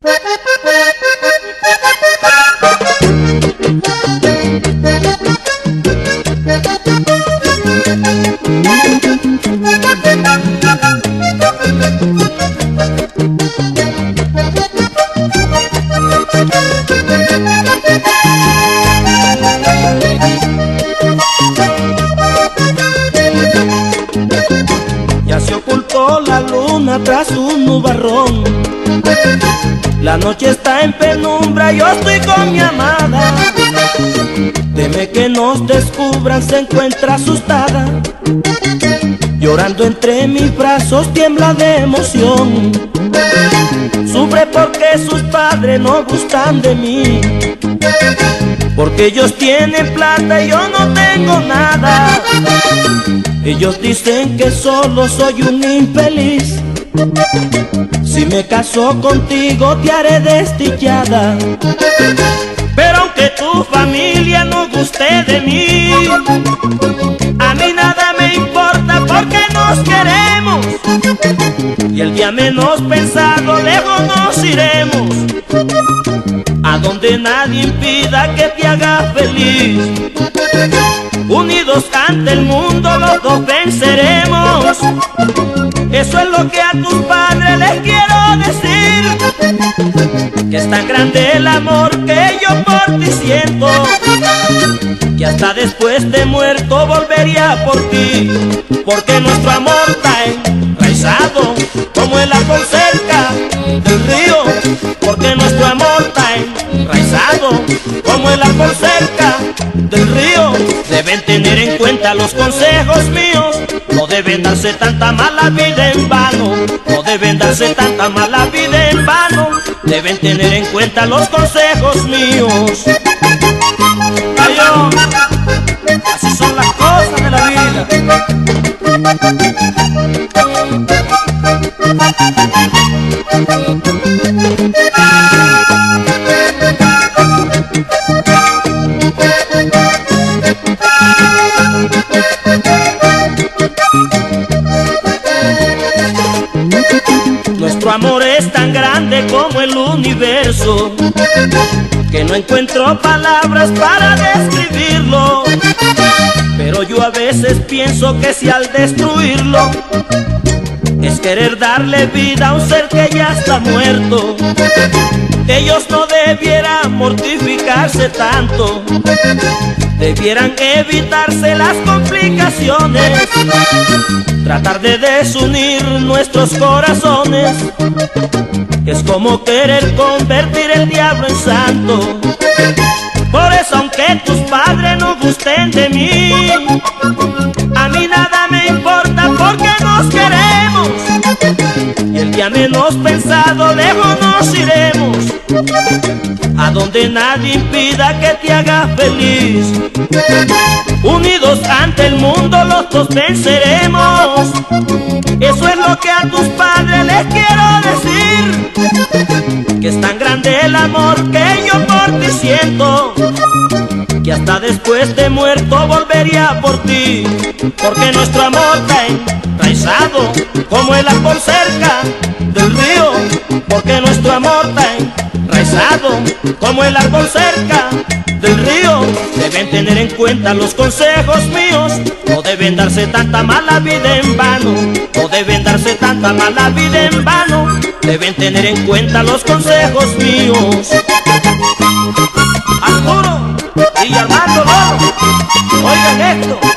Ya se ocultó la luna tras un nubarrón. La noche está en penumbra, yo estoy con mi amada. Teme que nos descubran, se encuentra asustada. Llorando entre mis brazos, tiembla de emoción. Sufre porque sus padres no gustan de mí, porque ellos tienen plata y yo no tengo nada. Ellos dicen que solo soy un infeliz. Si me caso contigo te haré desdichada. Pero aunque tu familia no guste de mí, a mí nada me importa porque nos queremos. Y el día menos pensado lejos nos iremos, a donde nadie impida que te haga feliz. Unidos ante el mundo los dos venceremos. Eso es lo que a tus padres les quiero decir, que es tan grande el amor que yo por ti siento, que hasta después de muerto volvería por ti. Porque nuestro amor está enraizado como el árbol cerca del río. Porque nuestro amor está enraizado como el árbol cerca del río. Deben tener en cuenta los consejos míos, no deben darse tanta mala vida en vano. No deben darse tanta mala vida en vano. Deben tener en cuenta los consejos míos. Adiós. Así son las cosas de la vida. Nuestro amor es tan grande como el universo, que no encuentro palabras para describirlo. Pero yo a veces pienso que si al destruirlo es querer darle vida a un ser que ya está muerto, ellos no debieran mortificarse tanto, debieran evitarse las complicaciones, tratar de desunir nuestros corazones. Es como querer convertir el diablo en santo. Por eso aunque tus padres no gusten de mí, a mí nada me importa porque nos queremos. Y el día menos pensado lejos nos iremos, a donde nadie impida que te haga feliz. Unidos ante el mundo los dos venceremos. Eso es lo que a tus padres les quiero decir, que es tan grande el amor que yo por ti siento, que hasta después de muerto volvería por ti. Porque nuestro amor está enraizado como el árbol cerca del río. Porque nuestro amor está enraizado como el árbol cerca del río. Deben tener en cuenta los consejos míos, no deben darse tanta mala vida en vano. No deben darse tanta mala vida en vano. Deben tener en cuenta los consejos míos. Arturo y Armando Loro, oigan esto.